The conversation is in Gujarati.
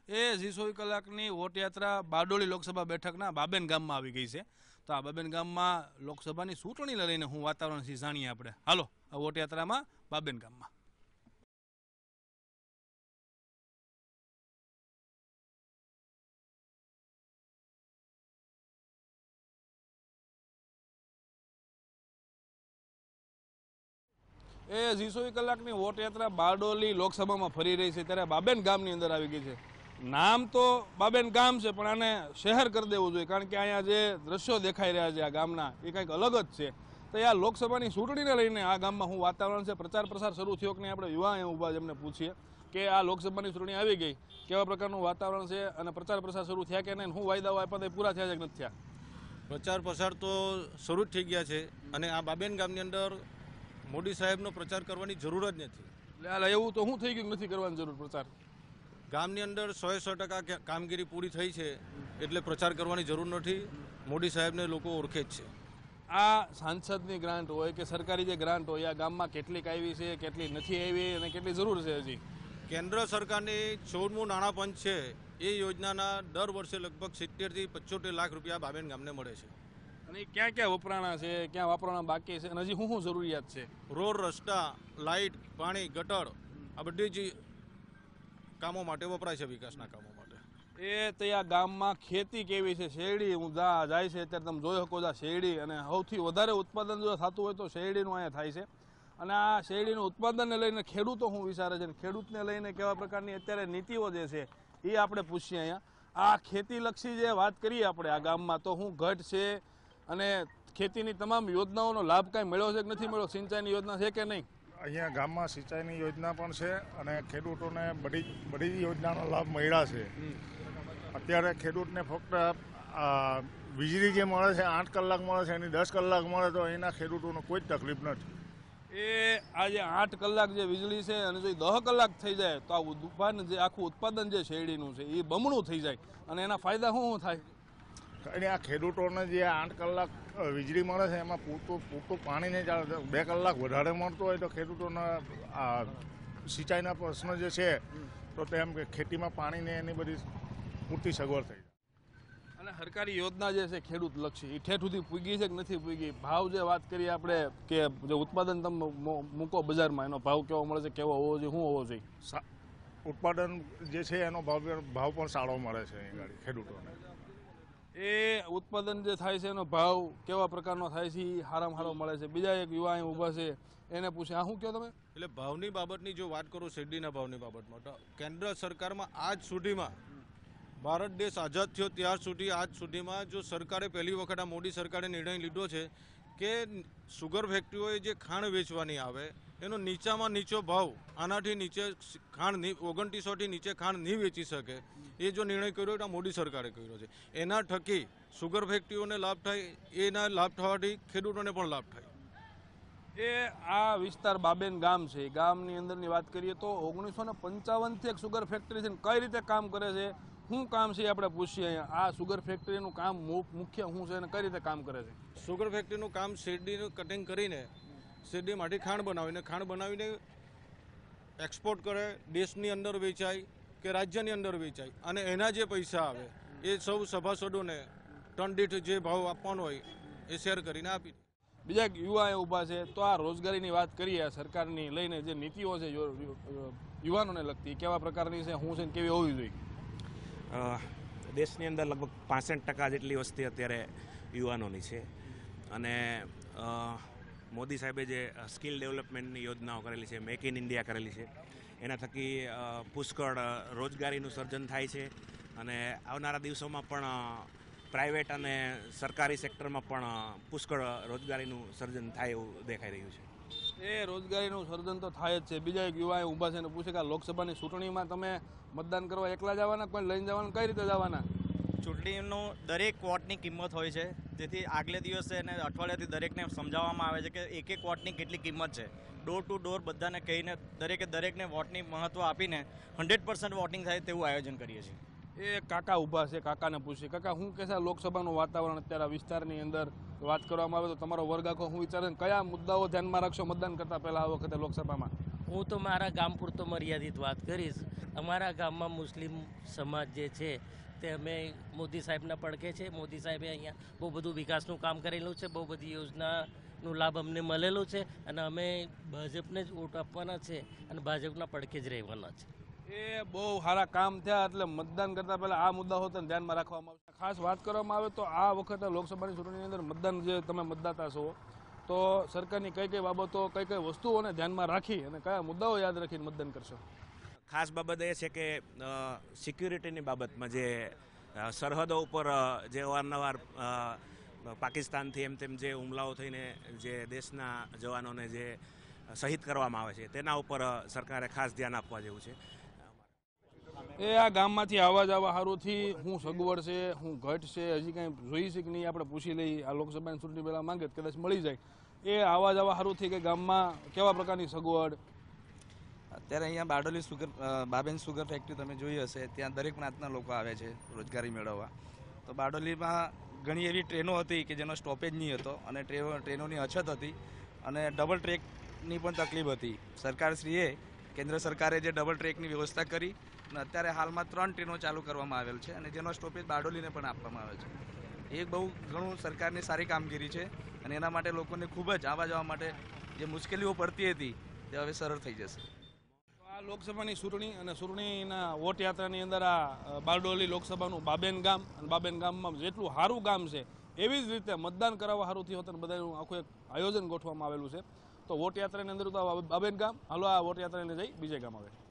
એ 24 કલાકની વોટ યાત્રા બારડોલી લોકસભા બેઠકના બાબેન ગામમાં આવી ગઈ છે. તો આ બાબેન ગામમાં લોકસભાની ચૂંટણીને લઈને હું વાતાવરણ છે જાણીએ આપણે. હાલો આ વોટ યાત્રામાં બાબેન ગામમાં. એ 24 કલાકની વોટ યાત્રા બારડોલી લોકસભામાં ફરી રહી છે ત્યારે બાબેન ગામની અંદર આવી ગઈ છે. નામ તો બાબેન ગામ છે પણ આને શહેર કરી દેવું જોઈએ, કારણ કે અહીંયા જે દ્રશ્યો દેખાઈ રહ્યા છે આ ગામના એ કંઈક અલગ જ છે. તો આ લોકસભાની ચૂંટણીને લઈને આ ગામમાં શું વાતાવરણ છે, પ્રચાર પ્રસાર શરૂ થયો કે નહીં, આપણે યુવા અહીંયા ઊભા એમને પૂછીએ કે આ લોકસભાની ચૂંટણી આવી ગઈ, કેવા પ્રકારનું વાતાવરણ છે અને પ્રચાર પ્રસાર શરૂ થયા કે નહીં, શું વાયદાઓ આપ્યા તે પૂરા થયા છે કે નથી થયા? પ્રચાર પ્રસાર તો શરૂ જ થઈ ગયા છે અને આ બાબેન ગામની અંદર મોદી સાહેબનો પ્રચાર કરવાની જરૂર જ નથી. એટલે એવું તો શું થઈ ગયું નથી કરવાની જરૂર પ્રચાર? ગામની અંદર 100% કામગીરી પૂરી થઈ છે એટલે પ્રચાર કરવાની જરૂર નથી. મોદી સાહેબને લોકો ઓળખે જ છે. આ સાંસદની ગ્રાન્ટ હોય કે સરકારી જે ગ્રાન્ટ હોય આ ગામમાં કેટલીક આવી છે, કેટલી નથી આવી અને કેટલી જરૂર છે હજી? કેન્દ્ર સરકારની 14મું નાણાં પંચ છે એ યોજનાના દર વર્ષે લગભગ 70 થી 75 લાખ રૂપિયા બાબેન ગામને મળે છે. અને ક્યાં ક્યાં વપરાણા છે, ક્યાં વાપરવાના બાકી છે અને હજી શું જરૂરિયાત છે? રોડ, રસ્તા, લાઇટ, પાણી, ગટર આ બધી જ કામો માટે વપરાય છે, વિકાસના કામો માટે. એ ત્યાં ગામમાં ખેતી કેવી છે? શેરડી હું જાય છે અત્યારે તમે જોઈ શકો છો શેરડી, અને સૌથી વધારે ઉત્પાદન જો થતું હોય તો શેરડીનું અહીંયા થાય છે. અને આ શેરડીનું ઉત્પાદનને લઈને ખેડૂતો શું વિચારે છે, ખેડૂતને લઈને કેવા પ્રકારની અત્યારે નીતિઓ જે છે એ આપણે પૂછીએ અહીંયા. આ ખેતીલક્ષી જે વાત કરીએ આપણે આ ગામમાં તો શું ઘટ છે અને ખેતીની તમામ યોજનાઓનો લાભ કાંઈ મળ્યો છે કે નથી મળ્યો? સિંચાઈની યોજના છે કે નહીં? અહીંયા ગામમાં સિંચાઈની યોજના પણ છે અને ખેડૂતોને બધી યોજનાનો લાભ મળ્યા છે. અત્યારે ખેડૂતને ફક્ત વીજળી જે મળે છે 8 કલાક મળે છે, એની 10 કલાક મળે તો અહીંના ખેડૂતોને કોઈ જ તકલીફ નથી. એ આજે 8 કલાક જે વીજળી છે અને જો 10 કલાક થઈ જાય તો આ આખું ઉત્પાદન જે શેરડીનું છે એ બમણું થઈ જાય અને એના ફાયદા શું થાય? અને આ ખેડૂતોને જે 8 કલાક વીજળી મળે છે એમાં પૂરતું પાણી નહીં ચાલે. 2 કલાક વધારે મળતું હોય તો ખેડૂતોના સિંચાઈના પ્રશ્નો જે છે તો તેમ કે ખેતીમાં પાણીને એની બધી પૂરતી સગવડ થઈ જાય. અને સરકારી યોજના જે છે ખેડૂત લક્ષી એ ઠેઠ સુધી પૂગી છે કે નથી પૂગી? ભાવ જે વાત કરીએ આપણે કે જે ઉત્પાદન તમે મૂકો બજારમાં એનો ભાવ કેવો મળે છે, કેવો હોવો જોઈએ, શું હોવો જોઈએ? ઉત્પાદન જે છે એનો ભાવ પણ સારો મળે છે અહીં ખેડૂતોને. એ ઉત્પાદન જે થાય છે એનો ભાવ કેવા પ્રકારનો થાય છે એ સારામાં સારો મળે છે? બીજા એક યુવા અહીં ઊભા છે એને પૂછે, આ શું કહો તમે? એટલે ભાવની બાબતની જો વાત કરું, શેરડીના ભાવની બાબતમાં તો કેન્દ્ર સરકારમાં આજ સુધીમાં ભારત દેશ આઝાદ થયો ત્યાર સુધી આજ સુધીમાં જો સરકારે પહેલી વખત આ મોદી સરકારે નિર્ણય લીધો છે કે સુગર ફેક્ટરીઓએ જે ખાંડ વેચવાની આવે એનો નીચામાં નીચો ભાવ આનાથી નીચે ખાંડ 2900થી નીચે ખાંડ નહીં વેચી શકે, એ જો નિર્ણય કર્યો તો મોદી સરકારે કર્યો છે. એના થકી સુગર ફેક્ટરીઓને લાભ થાય, એના લાભ થવાથી ખેડૂતોને પણ લાભ થાય. એ આ વિસ્તાર બાબેન ગામ છે, ગામની અંદરની વાત કરીએ તો 1955થી એક સુગર ફેક્ટરી છે. કઈ રીતે કામ કરે છે, શું કામ છે આપણે પૂછીએ અહીંયા. આ સુગર ફેક્ટરીનું કામ મુખ્ય શું છે અને કઈ રીતે કામ કરે છે? સુગર ફેક્ટરીનું કામ શેરડીનું કટિંગ કરીને શેરડીમાંથી ખાંડ બનાવીને એક્સપોર્ટ કરે, દેશની અંદર વેચાય કે રાજ્યની અંદર વેચાય અને એના જે પૈસા આવે એ સૌ સભાસદોને ટન દીઠ જે ભાવ આપવાનો હોય એ શેર કરીને આપી દે. બીજા યુવા ઊભા છે તો આ રોજગારીની વાત કરીએ સરકારની લઈને જે નીતિઓ છે યુવાનોને લગતી કેવા પ્રકારની છે, શું છે ને કેવી હોવી જોઈએ? દેશની અંદર લગભગ 65% જેટલી વસ્તી અત્યારે યુવાનોની છે અને મોદી સાહેબે જે સ્કિલ ડેવલપમેન્ટની યોજનાઓ કરેલી છે, મેક ઇન ઇન્ડિયા કરેલી છે, એના થકી પુષ્કળ રોજગારીનું સર્જન થાય છે અને આવનારા દિવસોમાં પણ પ્રાઇવેટ અને સરકારી સેક્ટરમાં પણ પુષ્કળ રોજગારીનું સર્જન થાય એવું દેખાઈ રહ્યું છે. એ રોજગારીનું સર્જન તો થાય જ છે. બીજા એક યુવાએ ઊભા છે અને પૂછે કે લોકસભાની ચૂંટણીમાં તમે મતદાન કરવા એકલા જવાના, કોઈ લઈને જવાના, કઈ રીતે જવાના? ચૂંટણીનું દરેક વોટની કિંમત હોય છે, જેથી આગલે દિવસે અને અઠવાડિયાથી દરેકને સમજાવવામાં આવે છે કે એક એક વોટની કેટલી કિંમત છે. ડોર ટુ ડોર બધાને કહીને દરેકને વોટની મહત્ત્વ આપીને 100% વોટિંગ થાય તેવું આયોજન કરીએ છીએ. એ કાકા ઊભા છે, કાકાને પૂછીએ. કાકા શું કહેશે લોકસભાનું વાતાવરણ અત્યારે વિસ્તારની અંદર વાત કરવામાં આવે તો તમારો વર્ગ આખો શું વિચારે, કયા મુદ્દાઓ ધ્યાનમાં રાખશો મતદાન કરતા પહેલા આ વખતે લોકસભામાં? હું તો મારા ગામ પૂરતો મર્યાદિત વાત કરીશ. અમારા ગામમાં મુસ્લિમ સમાજ જે છે તે અમે મોદી સાહેબના પડખે છે. મોદી સાહેબે અહીંયા બહુ બધું વિકાસનું કામ કરેલું છે, બહુ બધી યોજનાનું લાભ અમને મળેલો છે અને અમે ભાજપને જ વોટ આપવાના છે અને ભાજપના પડખે જ રહેવાના છે. એ બહુ સારા કામ થયા, એટલે મતદાન કરતા પહેલા આ મુદ્દાઓ તેને ધ્યાનમાં રાખવામાં આવશે. ખાસ વાત કરવામાં આવે તો આ વખતે લોકસભાની ચૂંટણીની અંદર મતદાન જે તમે મતદાતા છો, તો સરકારની કઈ કઈ બાબતો, કઈ કઈ વસ્તુઓને ધ્યાનમાં રાખી અને કયા મુદ્દાઓ યાદ રાખીને મતદાન કરશો? ખાસ બાબત એ છે કે સિક્યુરિટીની બાબતમાં જે સરહદો ઉપર જે અવારનવાર પાકિસ્તાનથી એમ તેમ જે હુમલાઓ થઈને જે દેશના જવાનોને જે શહીદ કરવામાં આવે છે તેના ઉપર સરકારે ખાસ ધ્યાન આપવા જેવું છે. એ આ ગામમાંથી આવવા જવા સારુંથી શું સગવડ છે, શું ઘટ છે, હજી કાંઈ જોઈ છે કે નહીં, આપણે પૂછી લઈ. આ લોકસભાની ચૂંટણી પહેલાં માંગે કદાચ મળી જાય. એ આવવા જવા સારુંથી કે ગામમાં કેવા પ્રકારની સગવડ? અત્યારે અહીંયા બારડોલી બાબેન સુગર ફેક્ટરી તમે જોઈ હશે, ત્યાં દરેક જ્ઞાતના લોકો આવે છે રોજગારી મેળવવા. તો બારડોલીમાં ઘણી એવી ટ્રેનો હતી કે જેનો સ્ટોપેજ નહીં હતો અને ટ્રેનોની અછત હતી અને ડબલ ટ્રેકની પણ તકલીફ હતી. સરકારશ્રીએ, કેન્દ્ર સરકારે જે ડબલ ટ્રેકની વ્યવસ્થા કરી અને અત્યારે હાલમાં 3 ટ્રેનો ચાલુ કરવામાં આવેલ છે અને જેનો સ્ટોપેજ બારડોલીને પણ આપવામાં આવે છે. એ બહુ ઘણું સરકારની સારી કામગીરી છે અને એના માટે લોકોને ખૂબ જ આવવા જવા માટે જે મુશ્કેલીઓ પડતી હતી તે હવે સરળ થઈ જશે. આ લોકસભાની ચૂંટણી અને ચૂંટણીના વોટ યાત્રાની અંદર આ બારડોલી લોકસભાનું બાબેન ગામ અને બાબેન ગામમાં જેટલું સારું ગામ છે એવી જ રીતે મતદાન કરાવવા સારુંથી હોત અને બધાનું આખું એક આયોજન ગોઠવવામાં આવેલું છે. તો વોટ યાત્રાની અંદર તો બાબેન ગામ, હાલો આ વોટ યાત્રાને જઈ બીજે ગામ આવે.